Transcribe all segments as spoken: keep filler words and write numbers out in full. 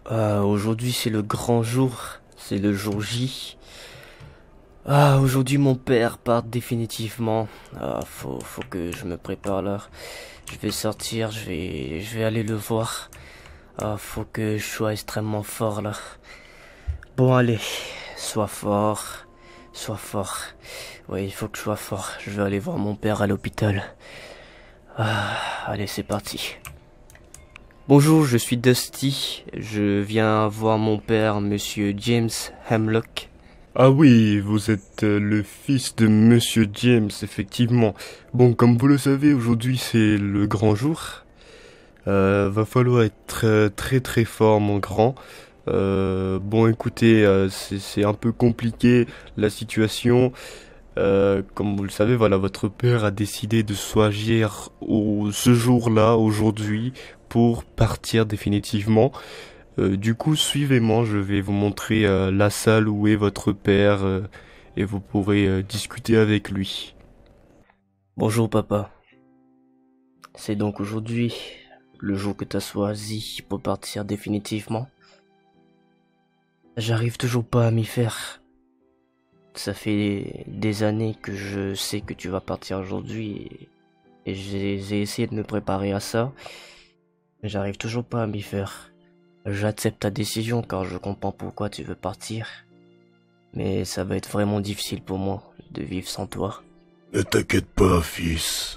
Ah, aujourd'hui c'est le grand jour, c'est le jour J. Ah, aujourd'hui mon père part définitivement. Ah, faut, faut que je me prépare là. Je vais sortir, je vais, je vais aller le voir. Ah, faut que je sois extrêmement fort là. Bon allez, sois fort, sois fort. Oui, il faut que je sois fort. Je vais aller voir mon père à l'hôpital. Ah, allez c'est parti. Bonjour, je suis Dusty. Je viens voir mon père, monsieur James Hemlock. Ah oui, vous êtes euh, le fils de Monsieur James, effectivement. Bon, comme vous le savez, aujourd'hui c'est le grand jour. Euh, va falloir être euh, très très fort, mon grand. Euh, bon, écoutez, euh, c'est c'est un peu compliqué la situation. Euh, comme vous le savez, voilà, votre père a décidé de choisir au, ce jour-là, aujourd'hui, pour partir définitivement. Euh, du coup, suivez-moi, je vais vous montrer euh, la salle où est votre père euh, et vous pourrez euh, discuter avec lui. Bonjour papa. C'est donc aujourd'hui le jour que t'as choisi pour partir définitivement. J'arrive toujours pas à m'y faire. Ça fait des années que je sais que tu vas partir aujourd'hui et, et j'ai j'ai essayé de me préparer à ça, mais j'arrive toujours pas à m'y faire. J'accepte ta décision car je comprends pourquoi tu veux partir, mais ça va être vraiment difficile pour moi de vivre sans toi. Ne t'inquiète pas, fils.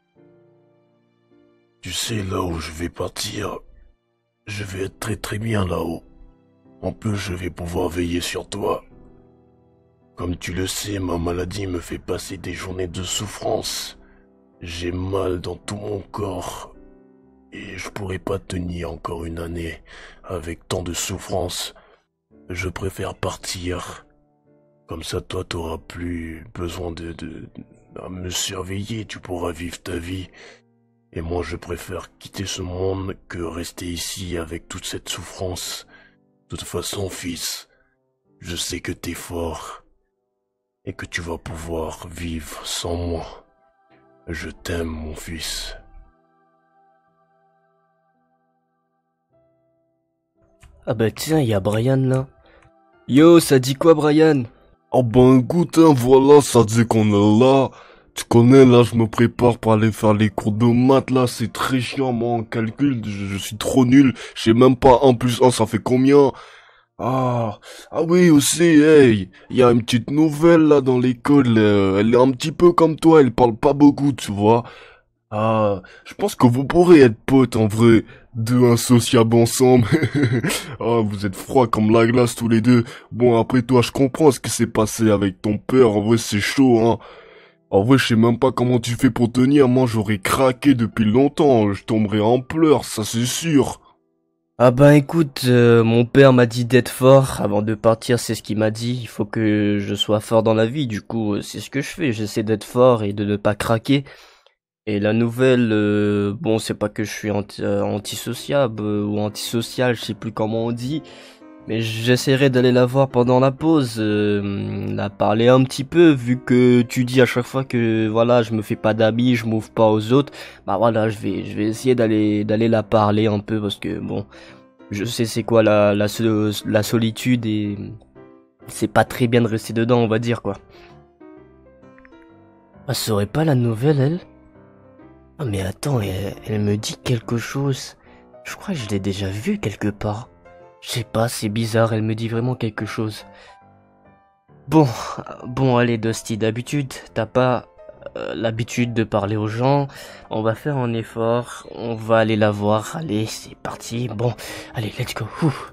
Tu sais, là où je vais partir, je vais être très très bien là-haut. En plus, je vais pouvoir veiller sur toi. Comme tu le sais, ma maladie me fait passer des journées de souffrance. J'ai mal dans tout mon corps. Et je pourrais pas tenir encore une année avec tant de souffrance. Je préfère partir. Comme ça, toi, t'auras plus besoin de, de, de me surveiller. Tu pourras vivre ta vie. Et moi, je préfère quitter ce monde que rester ici avec toute cette souffrance. De toute façon, fils, je sais que t'es fort. Et que tu vas pouvoir vivre sans moi. Je t'aime, mon fils. Ah bah tiens, y a Brian là. Yo, ça dit quoi Brian? Oh ben écoute, hein, voilà, ça dit qu'on est là. Tu connais, là, je me prépare pour aller faire les cours de maths, là, c'est très chiant, moi, en calcul, je, je suis trop nul. Je sais même pas un plus un, ça fait combien? Ah, ah oui, aussi, hey, il y a une petite nouvelle, là, dans l'école, euh, elle est un petit peu comme toi, elle parle pas beaucoup, tu vois. Ah, je pense que vous pourrez être potes en vrai, deux insociables ensemble. Ah, vous êtes froids comme la glace tous les deux. Bon, après toi, je comprends ce qui s'est passé avec ton père. En vrai, c'est chaud, hein. En vrai, je sais même pas comment tu fais pour tenir. Moi, j'aurais craqué depuis longtemps. Je tomberais en pleurs, ça c'est sûr. Ah bah écoute, euh, mon père m'a dit d'être fort avant de partir, c'est ce qu'il m'a dit. Il faut que je sois fort dans la vie, du coup euh, c'est ce que je fais, j'essaie d'être fort et de ne pas craquer. Et la nouvelle, euh, bon c'est pas que je suis anti, euh, antisociable euh, ou antisocial, je sais plus comment on dit, mais j'essaierai d'aller la voir pendant la pause, euh, la parler un petit peu, vu que tu dis à chaque fois que voilà je me fais pas d'amis, je m'ouvre pas aux autres, bah voilà je vais je vais essayer d'aller d'aller la parler un peu parce que bon je sais c'est quoi la, la, so- la solitude et c'est pas très bien de rester dedans, on va dire quoi. Ah, ça aurait pas la nouvelle, elle? Ah, mais attends, elle, elle me dit quelque chose. Je crois que je l'ai déjà vue quelque part. Je sais pas, c'est bizarre, elle me dit vraiment quelque chose. Bon, bon, allez, Dusty, d'habitude, t'as pas euh, l'habitude de parler aux gens. On va faire un effort, on va aller la voir. Allez, c'est parti. Bon, allez, let's go. Ouh.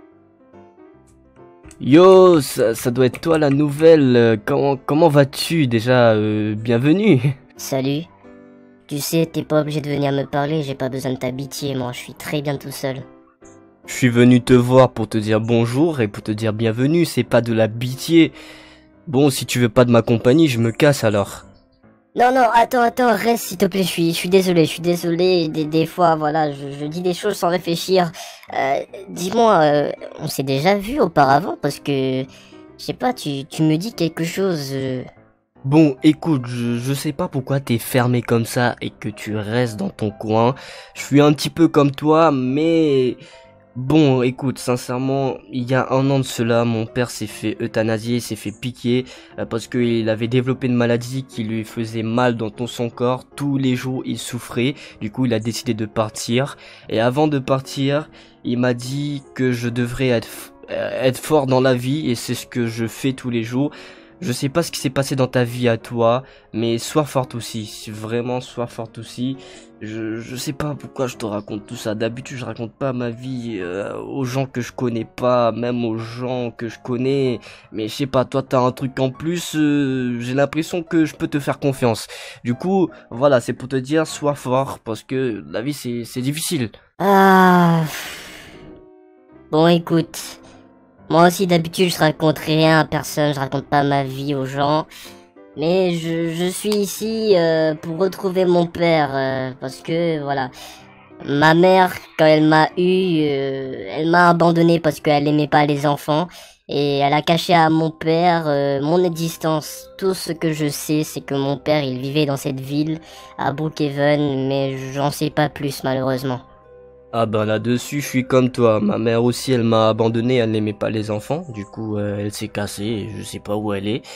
Yo, ça, ça doit être toi la nouvelle. euh, Comment, comment vas-tu déjà? euh, Bienvenue. Salut. Tu sais, t'es pas obligé de venir me parler, j'ai pas besoin de ta pitié, moi, je suis très bien tout seul. Je suis venu te voir pour te dire bonjour et pour te dire bienvenue, c'est pas de la pitié. Bon, si tu veux pas de ma compagnie, je me casse alors. Non, non, attends, attends, reste s'il te plaît, je suis, je suis désolé, je suis désolé, des, des fois, voilà, je, je dis des choses sans réfléchir. Euh, dis-moi, euh, on s'est déjà vu auparavant, parce que, je sais pas, tu, tu me dis quelque chose... euh, Bon, écoute, je, je sais pas pourquoi t'es fermé comme ça et que tu restes dans ton coin. Je suis un petit peu comme toi, mais... Bon, écoute, sincèrement, il y a un an de cela, mon père s'est fait euthanasier, s'est fait piquer, euh, parce qu'il avait développé une maladie qui lui faisait mal dans tout son corps. Tous les jours, il souffrait. Du coup, il a décidé de partir. Et avant de partir, il m'a dit que je devrais être, f- euh, être fort dans la vie, et c'est ce que je fais tous les jours. Je sais pas ce qui s'est passé dans ta vie à toi, mais sois forte aussi. Vraiment, sois forte aussi. Je, je sais pas pourquoi je te raconte tout ça. D'habitude, je raconte pas ma vie euh, aux gens que je connais pas, même aux gens que je connais. Mais je sais pas, toi, t'as un truc en plus. euh, j'ai l'impression que je peux te faire confiance. Du coup, voilà, c'est pour te dire, sois fort, parce que la vie, c'est, c'est difficile. Ah. Bon, écoute. Moi aussi, d'habitude, je raconte rien à personne, je raconte pas ma vie aux gens. Mais je, je suis ici euh, pour retrouver mon père, euh, parce que, voilà. Ma mère, quand elle m'a eu, euh, elle m'a abandonné parce qu'elle aimait pas les enfants. Et elle a caché à mon père euh, mon existence. Tout ce que je sais, c'est que mon père, il vivait dans cette ville, à Brookhaven, mais j'en sais pas plus, malheureusement. Ah ben là-dessus, je suis comme toi. Ma mère aussi, elle m'a abandonné, elle n'aimait pas les enfants. Du coup, euh, elle s'est cassée, et je sais pas où elle est.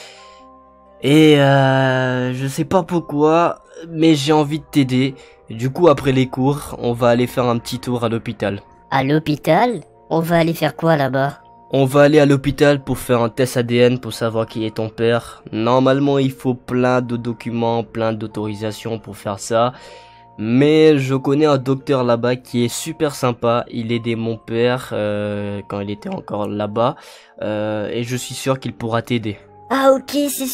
Et euh, je sais pas pourquoi, mais j'ai envie de t'aider. Du coup, après les cours, on va aller faire un petit tour à l'hôpital. À l'hôpital? On va aller faire quoi là-bas? On va aller à l'hôpital pour faire un test A D N pour savoir qui est ton père. Normalement, il faut plein de documents, plein d'autorisations pour faire ça. Mais je connais un docteur là-bas qui est super sympa. Il aidait mon père euh, quand il était encore là-bas. Euh, et je suis sûr qu'il pourra t'aider. Ah ok, c'est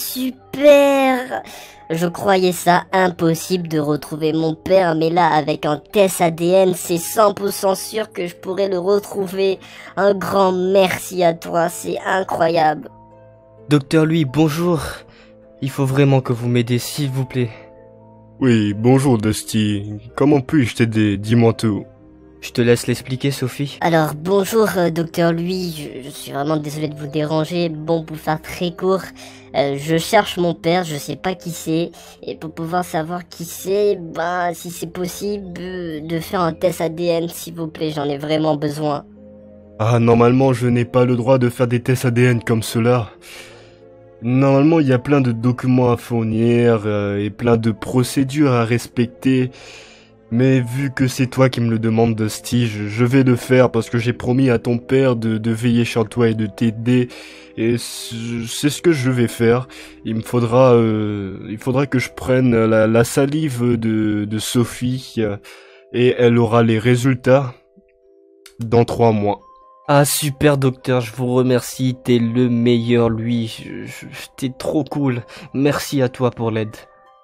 super. Je croyais ça impossible de retrouver mon père, mais là, avec un test A D N, c'est cent pour cent sûr que je pourrais le retrouver. Un grand merci à toi, c'est incroyable. Docteur Louis, bonjour. Il faut vraiment que vous m'aidiez, s'il vous plaît. Oui, bonjour Dusty. Comment puis-je t'aider? Dis-moi tout. Je te laisse l'expliquer, Sophie. Alors bonjour euh, docteur Louis, je, je suis vraiment désolé de vous déranger. Bon, pour faire très court, euh, je cherche mon père, je sais pas qui c'est. Et pour pouvoir savoir qui c'est, ben si c'est possible euh, de faire un test A D N s'il vous plaît, j'en ai vraiment besoin. Ah, normalement, je n'ai pas le droit de faire des tests A D N comme cela. Normalement, il y a plein de documents à fournir euh, et plein de procédures à respecter. Mais vu que c'est toi qui me le demandes, Dusty, je, je vais le faire parce que j'ai promis à ton père de, de veiller sur toi et de t'aider. Et c'est ce que je vais faire. Il me faudra, euh, il faudra que je prenne la, la salive de, de Sophie euh, et elle aura les résultats dans trois mois. Ah super docteur, je vous remercie, t'es le meilleur lui, je- je- t'es trop cool. Merci à toi pour l'aide.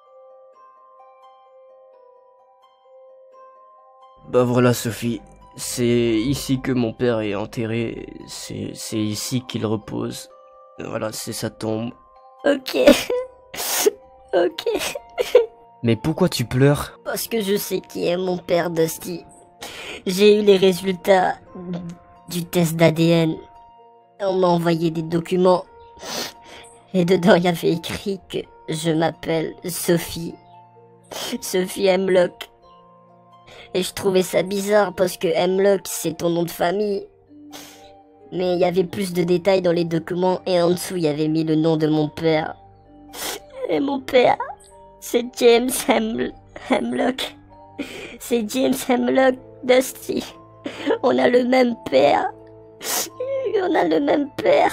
Bah voilà Sophie, c'est ici que mon père est enterré, c'est c'est ici qu'il repose. Voilà, c'est sa tombe. Ok. Ok. Mais pourquoi tu pleures? Parce que je sais qui est mon père, Dusty. J'ai eu les résultats du test d'A D N. On m'a envoyé des documents. Et dedans, il y avait écrit que je m'appelle Sophie. Sophie Hemlock. Et je trouvais ça bizarre parce que Hemlock, c'est ton nom de famille. Mais il y avait plus de détails dans les documents et en dessous, il y avait mis le nom de mon père. Et mon père, c'est James Hem- Hemlock. C'est James Hemlock, Dusty. On a le même père. On a le même père.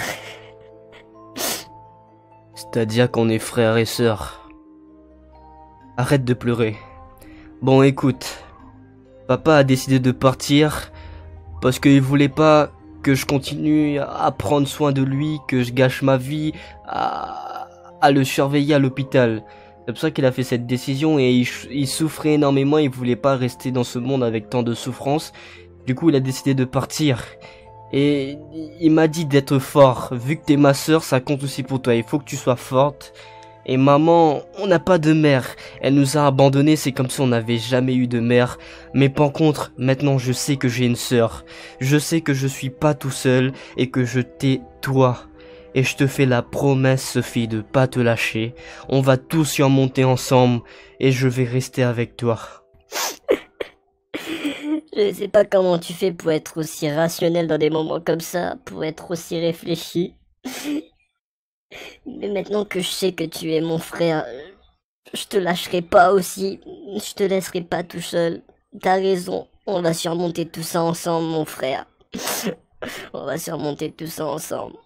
C'est-à-dire qu'on est frères et sœurs. Arrête de pleurer. Bon écoute, papa a décidé de partir parce qu'il voulait pas que je continue à prendre soin de lui, que je gâche ma vie à, à le surveiller à l'hôpital. C'est pour ça qu'il a fait cette décision et il, il souffrait énormément, il voulait pas rester dans ce monde avec tant de souffrance. Du coup il a décidé de partir. Et il m'a dit d'être fort. Vu que t'es ma sœur, ça compte aussi pour toi. Il faut que tu sois forte. Et maman, on n'a pas de mère. Elle nous a abandonnés, c'est comme si on n'avait jamais eu de mère. Mais par contre, maintenant je sais que j'ai une sœur. Je sais que je suis pas tout seul et que je t'ai toi. Et je te fais la promesse, Sophie, de pas te lâcher. On va tous surmonter ensemble et je vais rester avec toi. Je sais pas comment tu fais pour être aussi rationnel dans des moments comme ça, pour être aussi réfléchi. Mais maintenant que je sais que tu es mon frère, je te lâcherai pas aussi. Je te laisserai pas tout seul. T'as raison. On va surmonter tout ça ensemble, mon frère. On va surmonter tout ça ensemble.